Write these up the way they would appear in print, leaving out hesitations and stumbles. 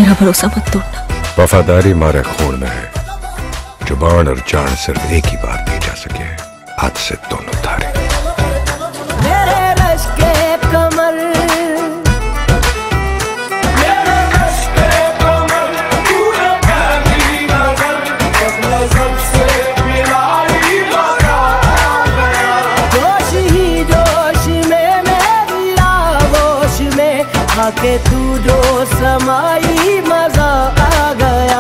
मेरा भरोसा मत तोड़ना। वफादारी हमारे खून में है। जुबान और जान सिर्फ एक ही बार दी जा सके, आज से दोनों धारे। मेरे रश के कमर, मेरे रश के कमर, पूरा प्यारी नजर, अपने सबसे मिलाई लगा गया। जोश ही जोश में मेरी आगोश में आके तू जो समाई, मजा आ गया।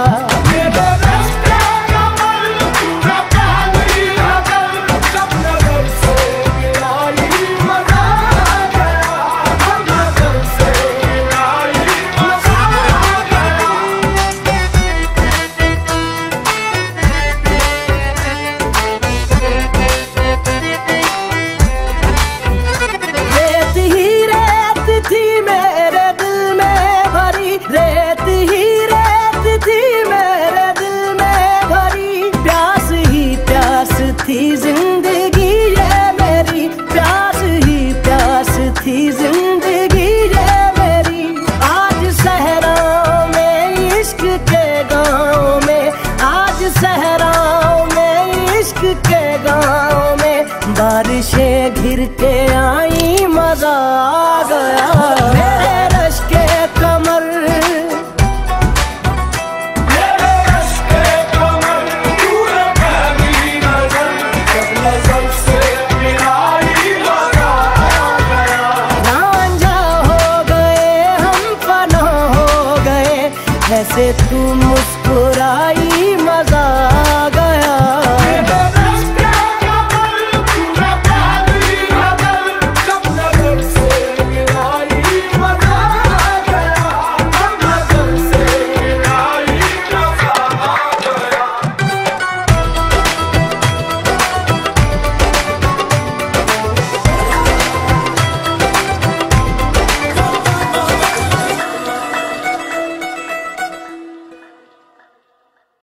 रेत ही रेत थी मेरे दिल में भरी, प्यास थी जिंदगी ये मेरी, प्यास ही प्यास थी जिंदगी ये मेरी। आज सहराओं में इश्क के गाँव